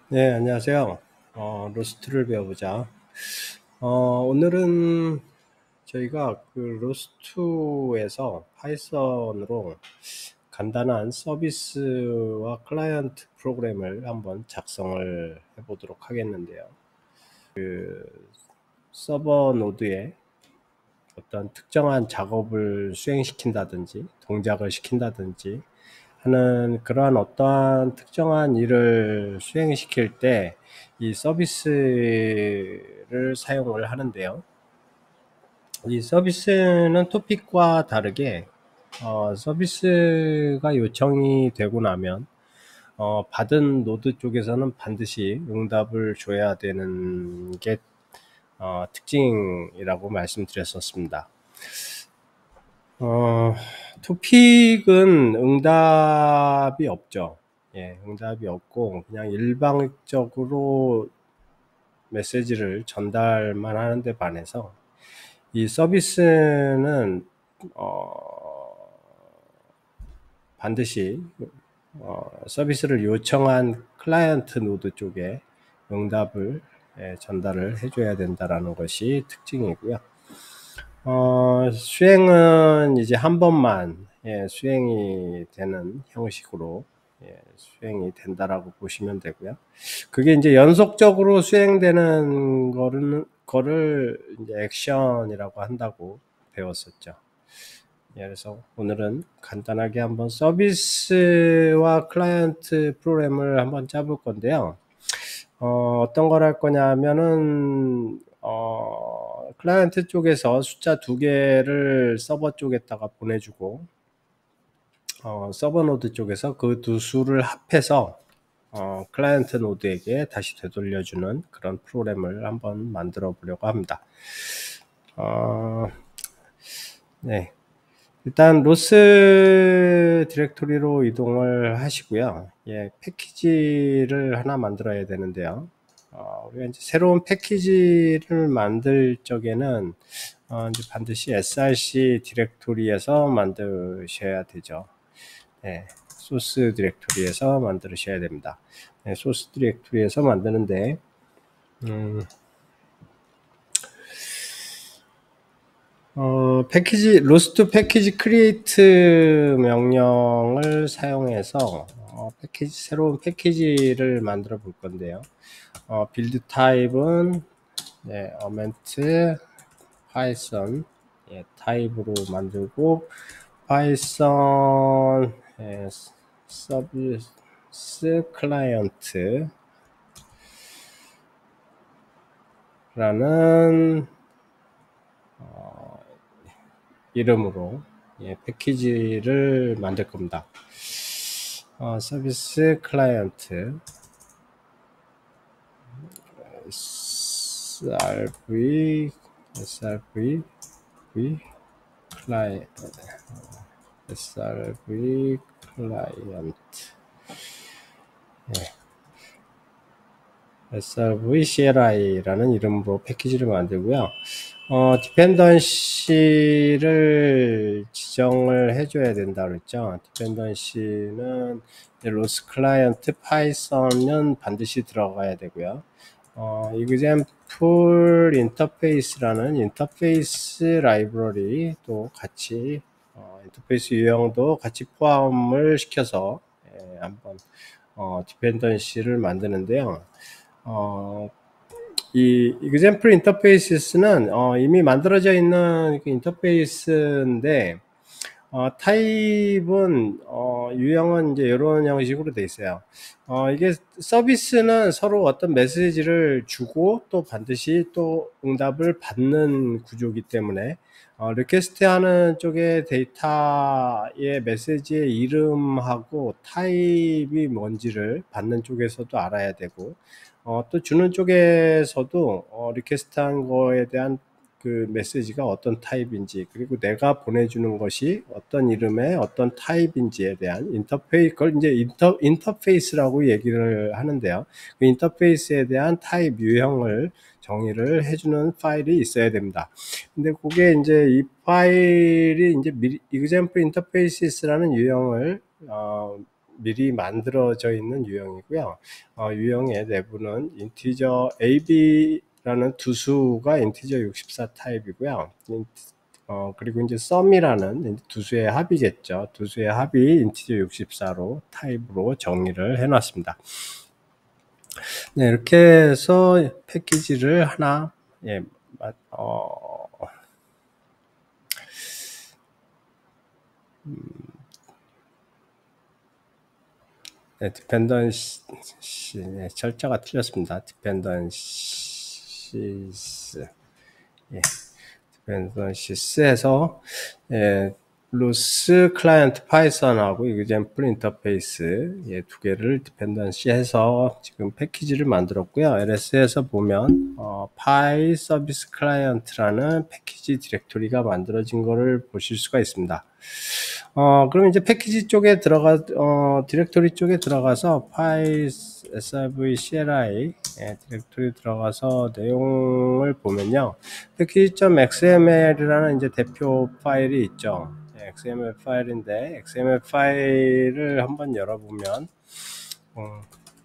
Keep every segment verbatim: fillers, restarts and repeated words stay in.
네, 안녕하세요. 어, 로스트를 배워보자. 어, 오늘은 저희가 그 로스트에서 파이썬으로 간단한 서비스와 클라이언트 프로그램을 한번 작성을 해보도록 하겠는데요. 서버 노드에 어떤 특정한 작업을 수행시킨다든지 동작을 시킨다든지 하는 그러한 어떠한 특정한 일을 수행시킬 때 이 서비스를 사용을 하는데요. 이 서비스는 토픽과 다르게 어, 서비스가 요청이 되고 나면 어, 받은 노드 쪽에서는 반드시 응답을 줘야 되는 게 어, 특징이라고 말씀드렸었습니다. 어, 토픽은 응답이 없죠. 예, 응답이 없고 그냥 일방적으로 메시지를 전달만 하는데 반해서 이 서비스는 어, 반드시 어, 서비스를 요청한 클라이언트 노드 쪽에 응답을 예, 전달을 해줘야 된다라는 것이 특징이고요. 어, 수행은 이제 한 번만 예, 수행이 되는 형식으로 예, 수행이 된다라고 보시면 되고요. 그게 이제 연속적으로 수행되는 거는 거를 이제 액션이라고 한다고 배웠었죠. 예, 그래서 오늘은 간단하게 한번 서비스와 클라이언트 프로그램을 한번 짜볼 건데요. 어, 어떤 걸 할 거냐 하면은 어, 클라이언트 쪽에서 숫자 두 개를 서버 쪽에다가 보내주고 어, 서버 노드 쪽에서 그 두 수를 합해서 어, 클라이언트 노드에게 다시 되돌려주는 그런 프로그램을 한번 만들어 보려고 합니다. 어, 네. 일단 로스 디렉토리로 이동을 하시고요. 예, 패키지를 하나 만들어야 되는데요. 어, 우리가 이제 새로운 패키지를 만들 적에는 어, 이제 반드시 에스알씨 디렉토리에서 만드셔야 되죠. 네, 소스 디렉토리에서 만드셔야 됩니다. 네, 소스 디렉토리에서 만드는데 음, 어, 패키지, 로스트 패키지 크리에이트 명령을 사용해서 어, 패키지, 새로운 패키지를 만들어 볼 건데요. 어, 빌드 타입은 네, 어멘트 파이썬 예, 타입으로 만들고 파이썬 예, 서비스 클라이언트 라는 어, 이름으로 예, 패키지를 만들 겁니다. 어, 서비스 클라이언트 에스알브이 에스알브이 클라이 에스알브이 클라이언트 예. 에스알브이 씨엘아이라는 이름으로 패키지를 만들고요. 어, 디펜던시를 지정을 해줘야 된다 그랬죠. 디펜던시는 로스 클라이언트 파이썬은 반드시 들어가야 되고요. 어, example 인터페이스라는 인터페이스 라이브러리도 같이 어, 인터페이스 유형도 같이 포함을 시켜서 예, 한번 어, 디펜던시를 만드는데요. 어, 이 example 인터페이스는 어, 이미 만들어져 있는 그 인터페이스인데 어, 타입은 어, 유형은 이제 이런 형식으로 돼 있어요. 어, 이게 서비스는 서로 어떤 메시지를 주고 또 반드시 또 응답을 받는 구조이기 때문에 어, 리퀘스트 하는 쪽에 데이터의 메시지의 이름하고 타입이 뭔지를 받는 쪽에서도 알아야 되고 어, 또 주는 쪽에서도 어, 리퀘스트 한 거에 대한 그 메시지가 어떤 타입인지 그리고 내가 보내주는 것이 어떤 이름의 어떤 타입인지에 대한 인터페이스 그걸 이제 인터, 인터페이스라고 얘기를 하는데요. 그 인터페이스에 대한 타입 유형을 정의를 해주는 파일이 있어야 됩니다. 근데 그게 이제 이 파일이 이제 example interfaces라는 유형을 어, 미리 만들어져 있는 유형이고요. 어, 유형의 내부는 인티저 에이비라는 두 수가 인티저 육십사 타입이고요. 어, 그리고 이제 썸이라는 두 수의 합이겠죠. 두 수의 합이 인티저 육십사로 타입으로 정의를 해놨습니다. 네, 이렇게 해서 패키지를 하나, 예, 어, 음, 네, 디펜던시, 네, 철자가 틀렸습니다. 디펜던시스, 예, 디펜던시스에서, 예, 로스 클라이언트 파이썬하고 이그젠플 인터페이스, 예, 두 개를 디펜던시해서 지금 패키지를 만들었고요. 엘에스에서 보면, 어, 파이 서비스 클라이언트라는 패키지 디렉토리가 만들어진 것을 보실 수가 있습니다. 어, 그럼 이제 패키지 쪽에 들어가, 어, 디렉토리 쪽에 들어가서 파이 에스알브이 씨엘아이 예, 디렉토리 들어가서 내용을 보면요. 패키지.엑스엠엘이라는 이제 대표 파일이 있죠. 예, 엑스엠엘 파일인데, 엑스엠엘 파일을 한번 열어보면, 음,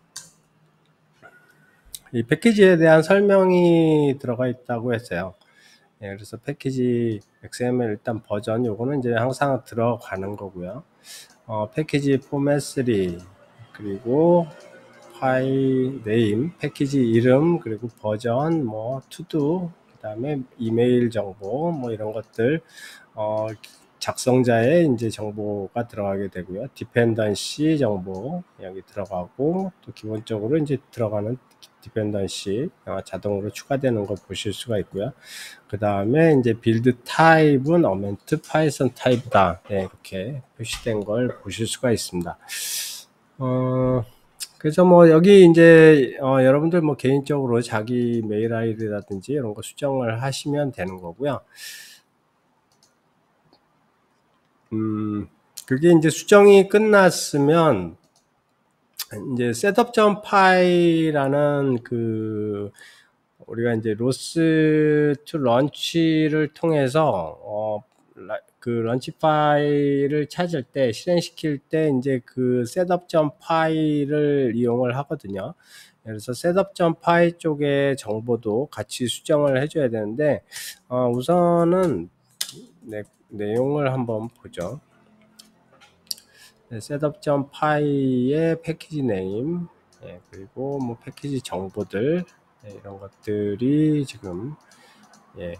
이 패키지에 대한 설명이 들어가 있다고 했어요. 예, 그래서 패키지 엑스엠엘 일단 버전 요거는 이제 항상 들어가는 거고요. 어, 패키지 포맷 삼 그리고 파일 네임, 패키지 이름, 그리고 버전, 뭐 투두, 그다음에 이메일 정보, 뭐 이런 것들 어, 작성자의 이제 정보가 들어가게 되고요. 디펜던시 정보 여기 들어가고 또 기본적으로 이제 들어가는 디펜던시 어, 자동으로 추가되는 거 보실 수가 있고요. 그 다음에 이제 빌드 타입은 어멘트 파이썬 타입이다. 네, 이렇게 표시된 걸 보실 수가 있습니다. 어, 그래서 뭐 여기 이제 어, 여러분들 뭐 개인적으로 자기 메일 아이디라든지 이런 거 수정을 하시면 되는 거고요. 음, 그게 이제 수정이 끝났으면 이제 셋업.py라는 그 우리가 이제 로스 투 런치를 통해서 어, 그 런치 파일을 찾을 때 실행시킬 때 이제 그 셋업.py를 이용을 하거든요. 그래서 셋업.py 쪽의 정보도 같이 수정을 해줘야 되는데 어, 우선은 네, 내용을 한번 보죠. 네, 셋업.py의 패키지 네임 예, 그리고 뭐 패키지 정보들 예, 이런 것들이 지금 예,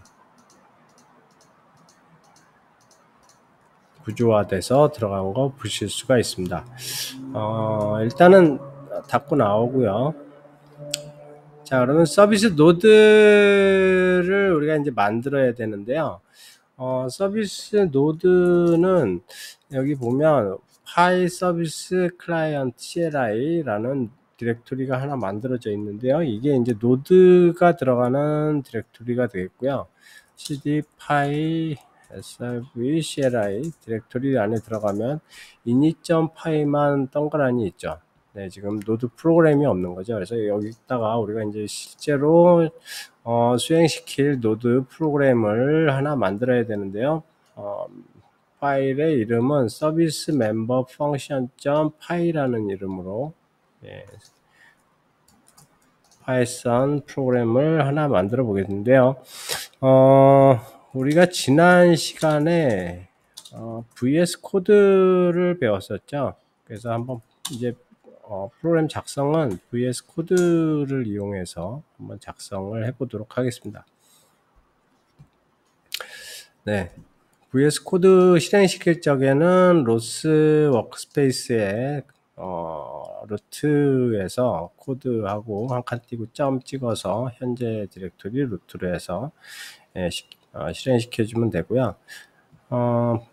구조화돼서 들어간 거 보실 수가 있습니다. 어, 일단은 닫고 나오고요. 자, 그러면 서비스 노드를 우리가 이제 만들어야 되는데요. 어, 서비스 노드는 여기 보면 파이 서비스 클라이언트 씨엘아이라는 디렉토리가 하나 만들어져 있는데요. 이게 이제 노드가 들어가는 디렉토리가 되겠고요. cd 파이 에스알브이 씨엘아이 디렉토리 안에 들어가면 init.py만 동그라니 있죠. 네, 지금 노드 프로그램이 없는 거죠. 그래서 여기다가 우리가 이제 실제로 어, 수행시킬 노드 프로그램을 하나 만들어야 되는데요. 어, 파일의 이름은 서비스 멤버 펑션.py라는 이름으로 예, 파이썬 프로그램을 하나 만들어 보겠는데요. 어, 우리가 지난 시간에 어, 브이에스 코드를 배웠었죠. 그래서 한번 이제 어, 프로그램 작성은 브이에스 코드를 이용해서 한번 작성을 해보도록 하겠습니다. 네, 브이에스 코드 실행시킬 적에는 로스 워크스페이스에 어, 루트에서 코드하고 한 칸 띄고 점 찍어서 현재 디렉토리 루트로 해서 예, 시, 어, 실행시켜주면 되고요. 어,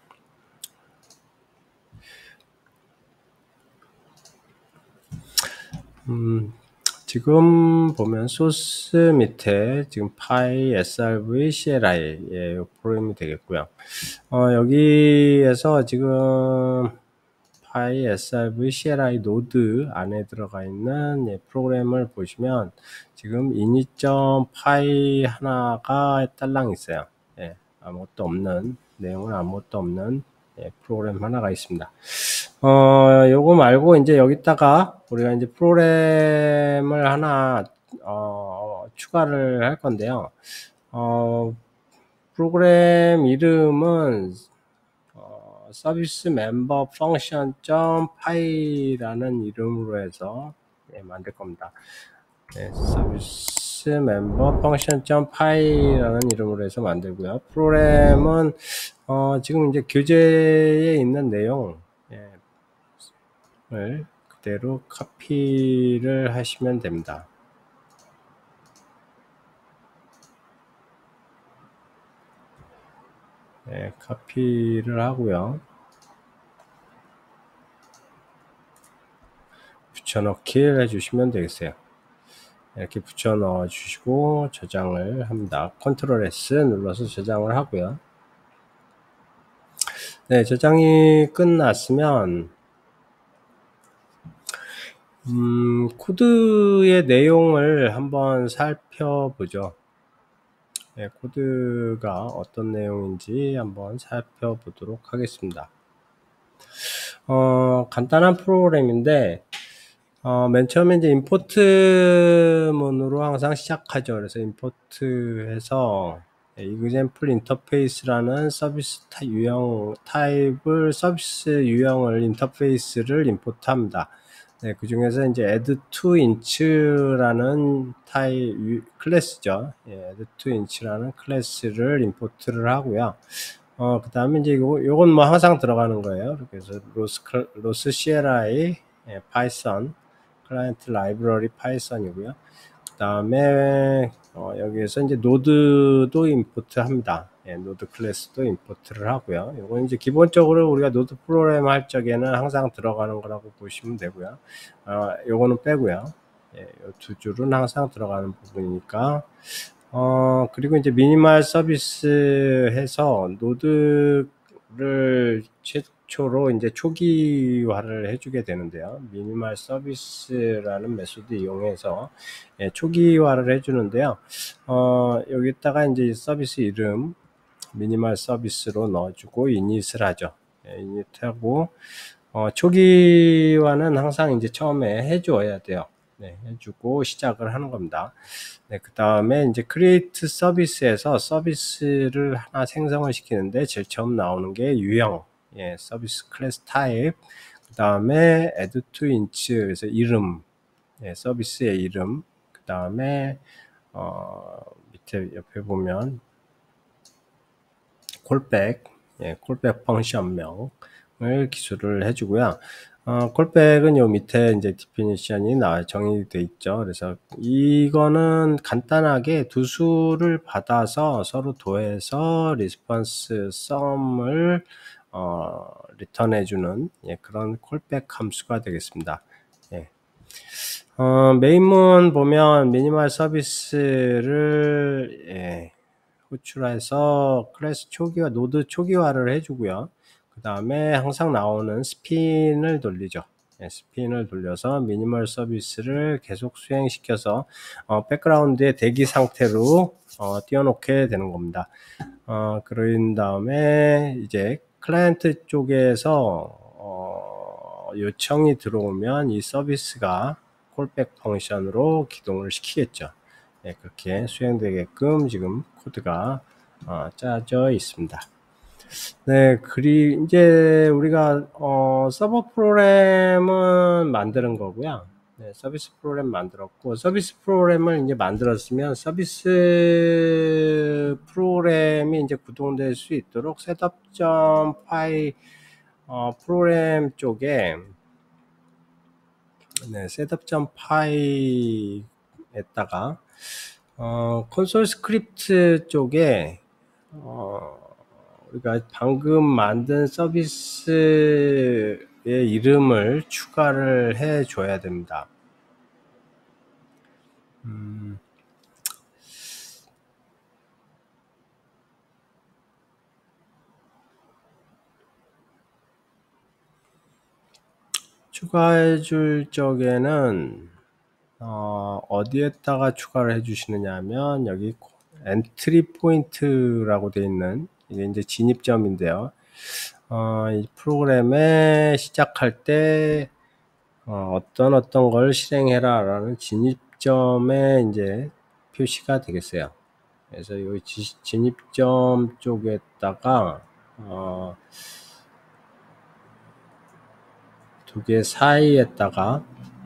음, 지금 보면 소스 밑에 지금 파이 에스알브이 씨엘아이 예, 프로그램이 되겠고요. 어, 여기에서 지금 파이 에스알브이 씨엘아이 노드 안에 들어가 있는 예, 프로그램을 보시면 지금 init.py 하나가 딸랑 있어요. 예, 아무것도 없는 내용은 아무것도 없는 예, 프로그램 하나가 있습니다. 어, 요거 말고 이제 여기다가 우리가 이제 프로그램을 하나 어, 추가를 할 건데요. 어, 프로그램 이름은 어, 서비스 멤버 펑션 점 파이라는 이름으로 해서 예, 만들 겁니다. 네, 서비스 멤버 펑션 점 파이라는 이름으로 해서 만들고요. 프로그램은 어, 지금 이제 교재에 있는 내용 예, 을 그대로 카피를 하시면 됩니다. 네, 카피를 하고요. 붙여넣기를 해주시면 되겠어요. 이렇게 붙여 넣어 주시고 저장을 합니다. 컨트롤 에스 눌러서 저장을 하고요. 네, 저장이 끝났으면 음, 코드의 내용을 한번 살펴보죠. 네, 코드가 어떤 내용인지 한번 살펴보도록 하겠습니다. 어, 간단한 프로그램인데 어, 맨 처음에 이제 임포트 문으로 항상 시작하죠. 그래서 임포트해서 example 인터페이스라는 서비스 타, 유형 타입을 서비스 유형을 인터페이스를 임포트합니다. 네, 그 중에서 이제 add to inch라는 타입 클래스죠. 예, add to inch라는 클래스를 임포트를 하고요. 어, 그 다음에 이제 이거, 요건 뭐 항상 들어가는 거예요. 그래서 로스, 로스 씨엘아이, 예, 파이썬, 클라이언트 라이브러리 파이썬이고요. 그 다음에, 어, 여기에서 이제 노드도 임포트 합니다. 예, 노드 클래스도 임포트를 하고요. 이건 이제 기본적으로 우리가 노드 프로그램 할 적에는 항상 들어가는 거라고 보시면 되고요. 어, 요거는 빼고요. 예, 요 두 줄은 항상 들어가는 부분이니까. 어, 그리고 이제 미니멀 서비스 해서 노드를 최초로 이제 초기화를 해주게 되는데요. 미니멀 서비스라는 메소드 이용해서 예, 초기화를 해주는데요. 어, 여기다가 이제 서비스 이름 미니멀 서비스로 넣어주고 이닛을 하죠. 예, 이닛하고 어, 초기화는 항상 이제 처음에 해줘야 돼요. 네, 해주고 시작을 하는 겁니다. 네, 그 다음에 이제 create 서비스에서 서비스를 하나 생성을 시키는데 제일 처음 나오는 게 유형, 예, 서비스 클래스 타입, 그 다음에 add to inch, 그래서 이름, 예, 서비스의 이름, 그 다음에 어, 밑에 옆에 보면 콜백, 예, 콜백 펑션명을 기술을 해주고요. 어, 콜백은 요 밑에 이제 디피니션이 나와 정의되어 있죠. 그래서 이거는 간단하게 두 수를 받아서 서로 더해서 리스폰스 썸을 어, 리턴해주는 예, 그런 콜백 함수가 되겠습니다. 예. 어, 메인문 보면 미니멀 서비스를 예, 호출해서 클래스 초기화, 노드 초기화를 해주고요. 그 다음에 항상 나오는 스핀을 돌리죠. 예, 스핀을 돌려서 미니멀 서비스를 계속 수행시켜서 어, 백그라운드에 대기 상태로 어, 띄워놓게 되는 겁니다. 어, 그런 다음에 이제 클라이언트 쪽에서 어, 요청이 들어오면 이 서비스가 콜백 펑션으로 기동을 시키겠죠. 네, 그렇게 수행되게끔 지금 코드가 어, 짜져 있습니다. 네, 그리 이제 우리가 어, 서버 프로그램은 만드는 거고요. 네, 서비스 프로그램 만들었고 서비스 프로그램을 이제 만들었으면 서비스 프로그램이 이제 구동될 수 있도록 셋업.py 어, 프로그램 쪽에 네, 셋업.py에다가 어, 콘솔 스크립트 쪽에 어, 우리가 방금 만든 서비스의 이름을 추가를 해 줘야 됩니다. 음, 추가해 줄 적에는 어, 어디에다가 추가를 해 주시느냐 하면 여기 엔트리 포인트라고 되어 있는 이게 이제 진입점인데요. 어, 이 프로그램에 시작할 때 어, 어떤 어떤 걸 실행해라 라는 진입점에 이제 표시가 되겠어요. 그래서 이 진입점 쪽에다가 어, 두 개 사이에다가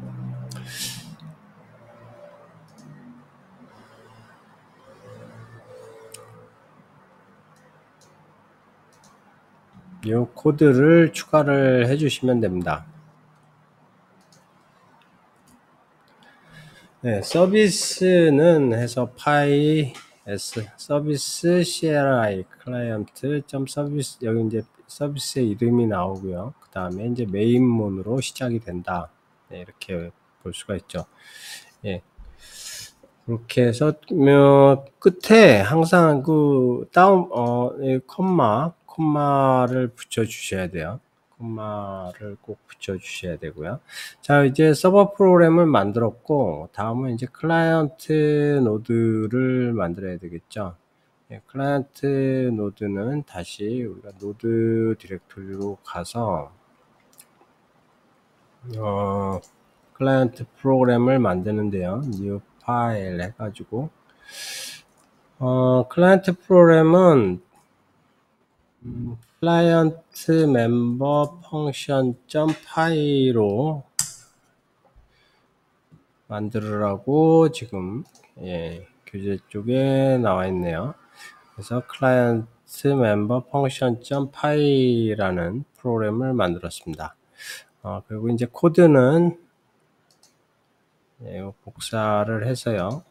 이 코드를 추가를 해주시면 됩니다. 네, 서비스는 해서 파이 s 서비스 cli 클라이언트 점 서비스 여기 이제 서비스의 이름이 나오고요. 그 다음에 이제 메인문으로 시작이 된다. 네, 이렇게 볼 수가 있죠. 예. 그렇게 해서 뭐 끝에 항상 그 다운 어 콤마 콤마를 붙여 주셔야 돼요. 콤마를 꼭 붙여 주셔야 되고요. 자, 이제 서버 프로그램을 만들었고 다음은 이제 클라이언트 노드를 만들어야 되겠죠. 예, 클라이언트 노드는 다시 우리가 노드 디렉토리로 가서 어 클라이언트 프로그램을 만드는데요. new 파일 해가지고 어 클라이언트 프로그램은 음, 클라이언트 멤버 펑션 점 파이로 만들으라고 지금 예, 교재 쪽에 나와 있네요. 그래서 클라이언트 멤버 펑션 점 파이라는 프로그램을 만들었습니다. 어, 그리고 이제 코드는 예, 복사를 해서요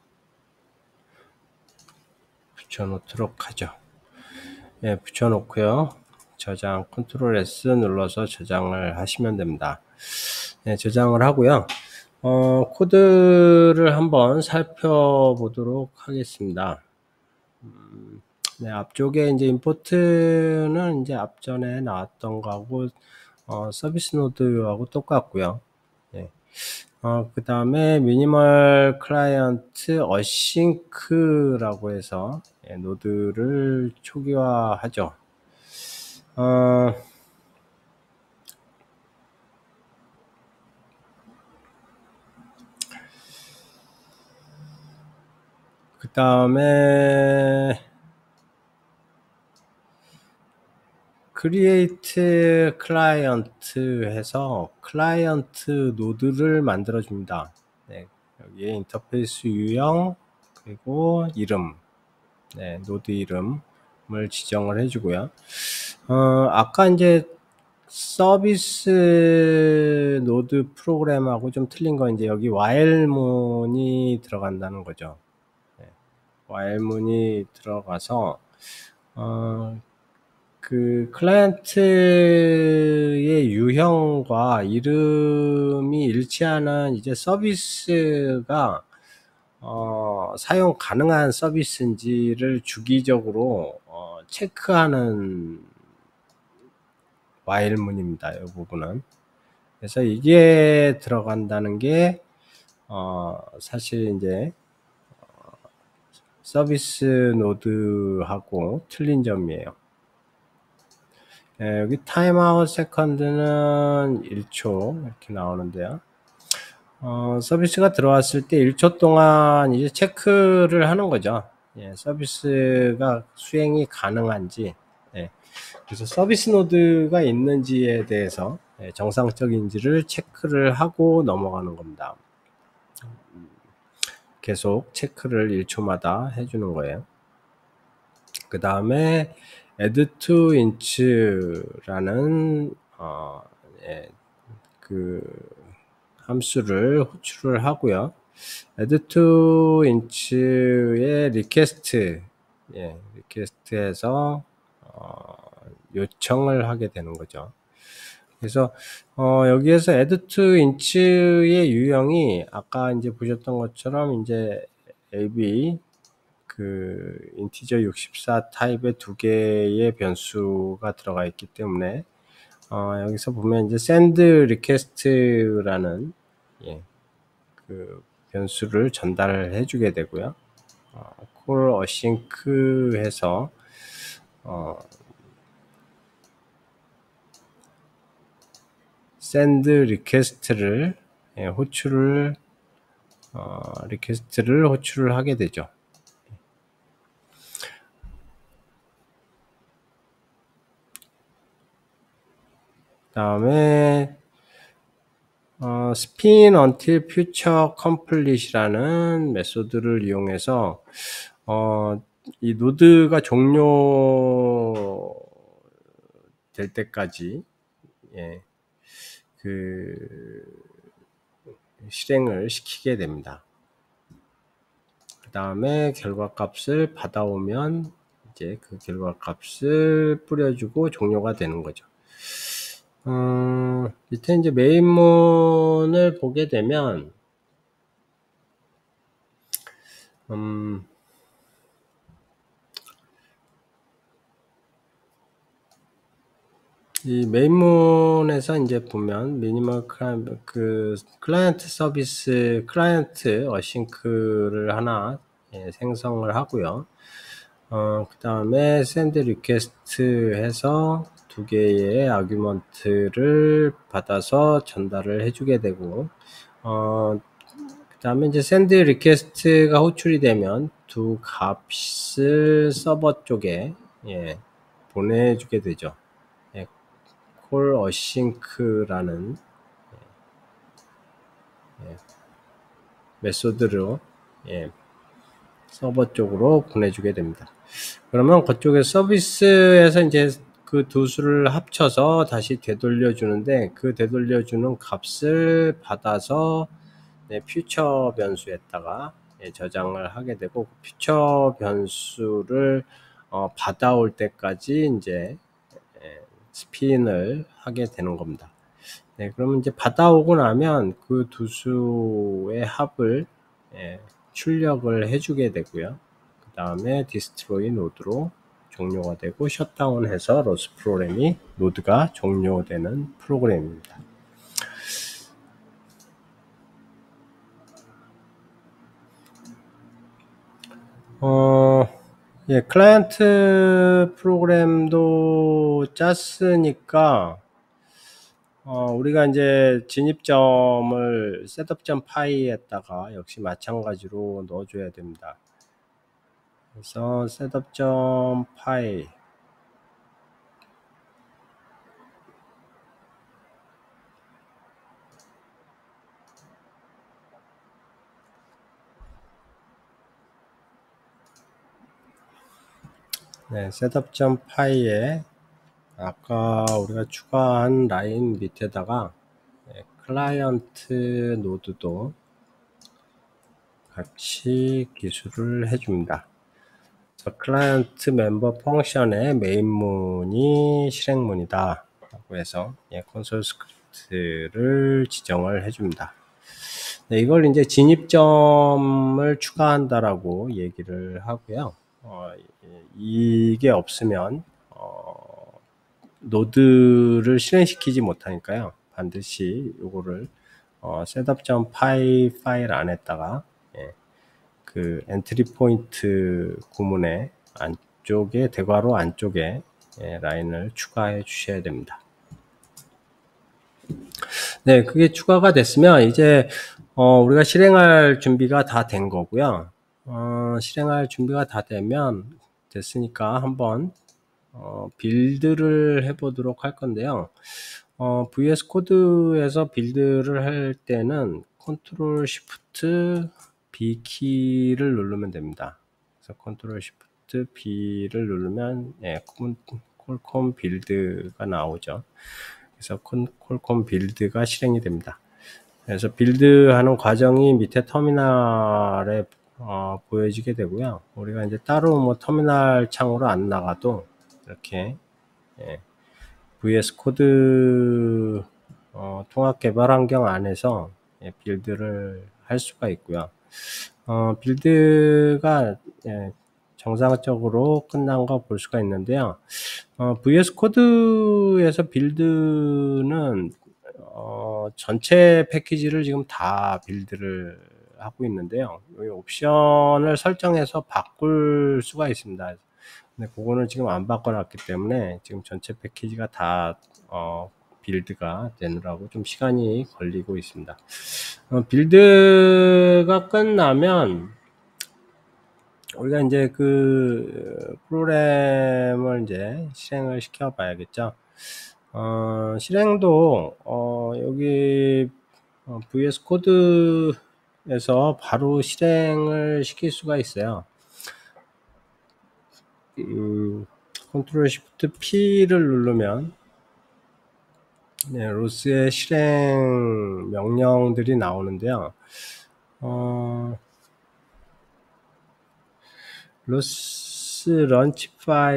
붙여놓도록 하죠. 예, 붙여놓고요. 저장 컨트롤 S 눌러서 저장을 하시면 됩니다. 예, 저장을 하고요. 어, 코드를 한번 살펴보도록 하겠습니다. 음, 네, 앞쪽에 이제 임포트는 이제 앞전에 나왔던 거하고 어, 서비스 노드하고 똑같고요. 예. 어, 그 다음에 미니멀 클라이언트 어싱크라고 해서 예, 노드를 초기화하죠. 어, 그 다음에 create client 해서 클라이언트 노드를 만들어 줍니다. 네, 여기에 인터페이스 유형 그리고 이름, 네, 노드 이름을 지정을 해주고요. 어, 아까 이제 서비스 노드 프로그램하고 좀 틀린 건 이제 여기 while문이 들어간다는 거죠. 네, while문이 들어가서 어, 그 클라이언트의 유형과 이름이 일치하는 이제 서비스가 어, 사용 가능한 서비스인지를 주기적으로 어, 체크하는 while문입니다. 이 부분은. 그래서 이게 들어간다는 게 어, 사실 이제 서비스 노드하고 틀린 점이에요. 예, 여기 타임아웃 세컨드는 일 초 이렇게 나오는데요. 어, 서비스가 들어왔을 때 일 초 동안 이제 체크를 하는 거죠. 예, 서비스가 수행이 가능한지. 예, 그래서 서비스 노드가 있는지에 대해서 예, 정상적인지를 체크를 하고 넘어가는 겁니다. 계속 체크를 일 초마다 해주는 거예요. 그 다음에 add to inch라는 어, 예, 그 함수를 호출을 하고요. add to inch의 request, 예, request에서 어, 요청을 하게 되는 거죠. 그래서 어, 여기에서 add to inch의 유형이 아까 이제 보셨던 것처럼 이제 ab 그 인티저 육십사 타입의 두 개의 변수가 들어가 있기 때문에 어, 여기서 보면 이제 send request라는 예, 그 변수를 전달을 해주게 되고요. 어, call async 해서 어, send request를 예, 호출을 어, 리퀘스트를 호출을 하게 되죠. 그 다음에 어, spin until future complete이라는 메소드를 이용해서 어, 이 노드가 종료 될 때까지 예, 그 실행을 시키게 됩니다. 그 다음에 결과값을 받아오면 이제 그 결과값을 뿌려주고 종료가 되는 거죠. 음, 밑에 이제 메인문을 보게 되면, 음, 이 메인문에서 이제 보면 미니멀 클라이언트, 그 클라이언트 서비스, 클라이언트 어싱크를 하나 예, 생성을 하고요. 어, 그 다음에 send request 해서 두 개의 아규먼트를 받아서 전달을 해주게 되고, 어, 그 다음에 이제 send request가 호출이 되면 두 값을 서버 쪽에 예, 보내주게 되죠. 예, call async라는 예, 메소드로 예, 서버 쪽으로 보내주게 됩니다. 그러면 그쪽에 서비스에서 이제 그 두 수를 합쳐서 다시 되돌려 주는데 그 되돌려주는 값을 받아서 네, 퓨처 변수에다가 예, 저장을 하게 되고 퓨처 변수를 어, 받아올 때까지 이제 예, 스핀을 하게 되는 겁니다. 네, 그러면 이제 받아오고 나면 그 두 수의 합을 예, 출력을 해주게 되고요. 그 다음에 디스트로이 노드로 종료가 되고 셧다운해서 로스 프로그램이 노드가 종료되는 프로그램입니다. 어, 예, 클라이언트 프로그램도 짰으니까 어, 우리가 이제 진입점을 셋업.py에다가 역시 마찬가지로 넣어줘야 됩니다. 그래서 셋업.py 네, 셋업.py에 아까 우리가 추가한 라인 밑에다가 네, 클라이언트 노드도 같이 기술을 해줍니다. 클라이언트 멤버 펑션의 메인문이 실행문이다 라고 해서 예, 콘솔 스크립트를 지정을 해줍니다. 네, 이걸 이제 진입점을 추가한다라고 얘기를 하고요. 어, 이게 없으면 어, 노드를 실행시키지 못하니까요. 반드시 이거를 어, setup.py 파일 안에다가 예, 그 엔트리 포인트 구문의 안쪽에 대괄호 안쪽에 예, 라인을 추가해 주셔야 됩니다. 네, 그게 추가가 됐으면 이제 어, 우리가 실행할 준비가 다 된 거고요. 어, 실행할 준비가 다 되면 됐으니까 한번 어, 빌드를 해보도록 할 건데요. 어, 브이에스 코드에서 빌드를 할 때는 컨트롤 쉬프트 B 키를 누르면 됩니다. 그래서 컨트롤 쉬프트 B를 누르면 예, 콜콤 빌드가 나오죠. 그래서 콜콤 빌드가 실행이 됩니다. 그래서 빌드하는 과정이 밑에 터미널에 어, 보여지게 되고요. 우리가 이제 따로 뭐 터미널 창으로 안 나가도 이렇게 예, 브이에스 코드 어, 통합 개발 환경 안에서 예, 빌드를 할 수가 있고요. 어, 빌드가 예, 정상적으로 끝난 거 볼 수가 있는데요. 어, 브이에스 코드에서 빌드는 어, 전체 패키지를 지금 다 빌드를 하고 있는데요. 이 옵션을 설정해서 바꿀 수가 있습니다. 근데 그거는 지금 안 바꿔놨기 때문에 지금 전체 패키지가 다 어, 빌드가 되느라고 좀 시간이 걸리고 있습니다. 어, 빌드가 끝나면 우리가 이제 그 프로그램을 이제 실행을 시켜 봐야겠죠. 어, 실행도 어, 여기 어, 브이에스 코드에서 바로 실행을 시킬 수가 있어요. 음, 컨트롤 시프트 P를 누르면 네, 로스의 실행 명령들이 나오는데요. 어, 로스 런치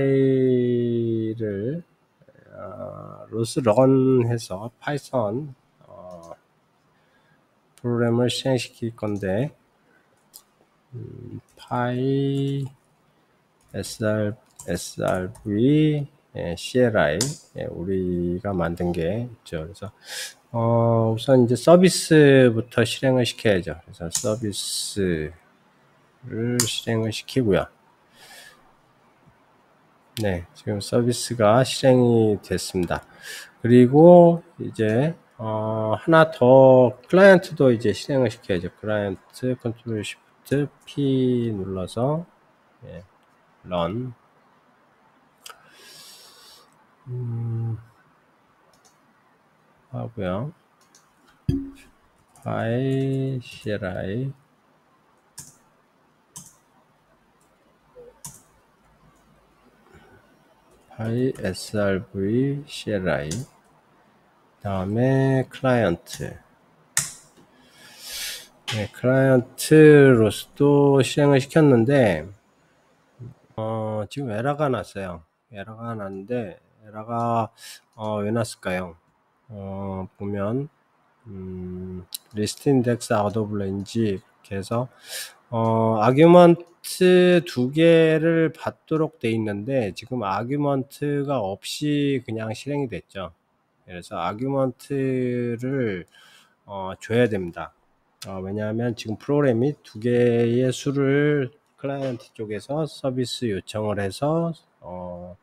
파일을 어, 로스 런 해서 파이썬 어, 프로그램을 실행시킬 건데 음, 파이 sr srv 예, cli 예, 우리가 만든 게 있죠. 그래서 어, 우선 이제 서비스부터 실행을 시켜야죠. 그래서 서비스를 실행을 시키고요. 네, 지금 서비스가 실행이 됐습니다. 그리고 이제 어, 하나 더 클라이언트도 이제 실행을 시켜야죠. 클라이언트 컨트롤 시프트 P 눌러서 예, run 음, 하고요. 파이 cli 파이 srv cli 다음에 클라이언트 네, 클라이언트로서도 실행을 시켰는데 어, 지금 에러가 났어요. 에러가 났는데 에러가 어, 왜 났을까요? 어, 보면 음, 리스트 인덱스 아웃 오브 렌지 이렇게 해서 어, 아규먼트 두 개를 받도록 돼 있는데 지금 아규먼트가 없이 그냥 실행이 됐죠. 그래서 아규먼트를 어, 줘야 됩니다. 어, 왜냐하면 지금 프로그램이 두 개의 수를 클라이언트 쪽에서 서비스 요청을 해서 어,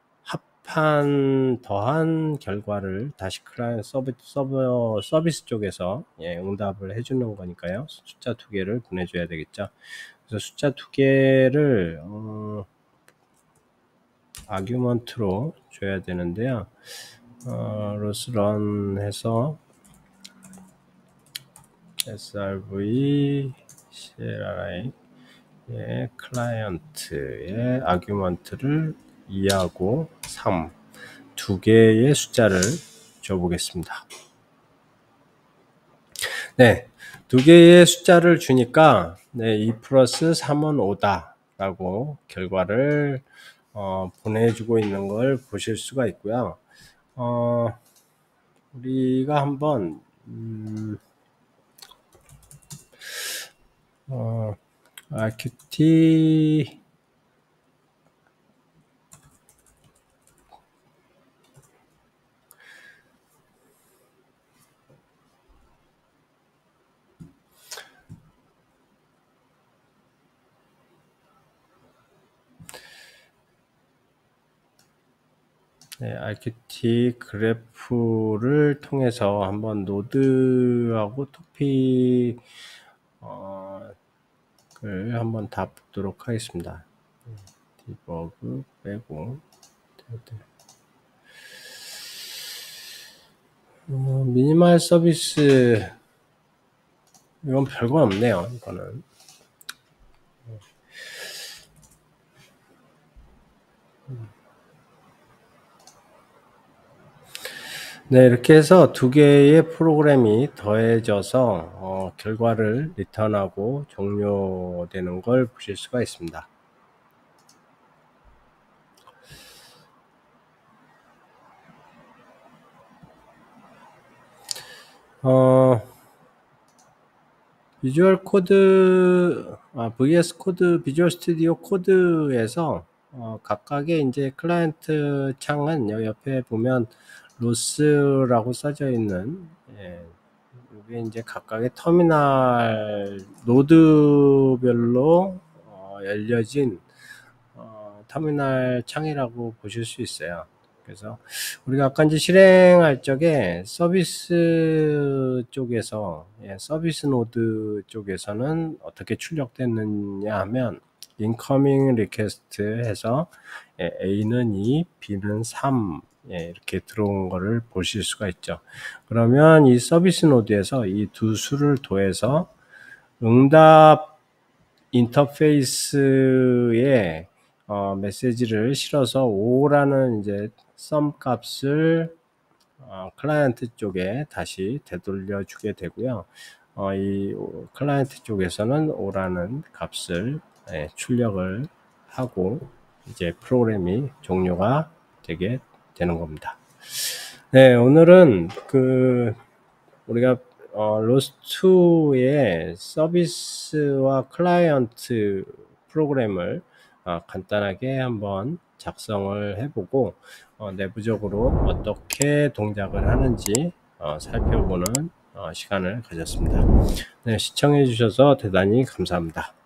합한 더한 결과를 다시 클라이언트 서비, 서버, 서비스 쪽에서 예, 응답을 해주는 거니까요. 숫자 두 개를 보내줘야 되겠죠. 그래서 숫자 두 개를 어, 아규먼트로 줘야 되는데요. 어, 로스런 해서 srv cli 예, 클라이언트의 아규먼트를 이하고 삼 두 개의 숫자를 줘보겠습니다. 네, 두 개의 숫자를 주니까 네, 이 플러스 삼은 오다 라고 결과를 어, 보내주고 있는 걸 보실 수가 있고요. 어, 우리가 한번 음, 어, 아큐티 네, 아큐티 그래프를 통해서 한번 노드하고 토픽 어, 을 한번 다 보도록 하겠습니다. 디버그 빼고 어, 미니멀 서비스 이건 별거 없네요. 이거는 네, 이렇게 해서 두 개의 프로그램이 더해져서 어, 결과를 리턴하고 종료되는 걸 보실 수가 있습니다. 어, 비주얼 코드, 아, 브이에스 코드, 비주얼 스튜디오 코드에서 어, 각각의 이제 클라이언트 창은 여기 옆에 보면 로스라고 써져 있는 예, 이게 이제 각각의 터미널 노드별로 어, 열려진 어, 터미널 창이라고 보실 수 있어요. 그래서 우리가 아까 이제 실행할 적에 서비스 쪽에서, 예, 서비스 노드 쪽에서는 어떻게 출력됐느냐 하면 incoming request 해서, 예, A는 이, B는 삼, 예, 이렇게 들어온 거를 보실 수가 있죠. 그러면 이 서비스 노드에서 이 두 수를 더해서 응답 인터페이스에 어, 메시지를 실어서 오라는 이제 썸 값을 어, 클라이언트 쪽에 다시 되돌려 주게 되고요. 어, 이 클라이언트 쪽에서는 오라는 값을, 예, 출력을 하고 이제 프로그램이 종료가 되게 되는 겁니다. 네, 오늘은 그 우리가 어, 로스투의 서비스와 클라이언트 프로그램을 어, 간단하게 한번 작성을 해보고 어, 내부적으로 어떻게 동작을 하는지 어, 살펴보는 어, 시간을 가졌습니다. 네, 시청해 주셔서 대단히 감사합니다.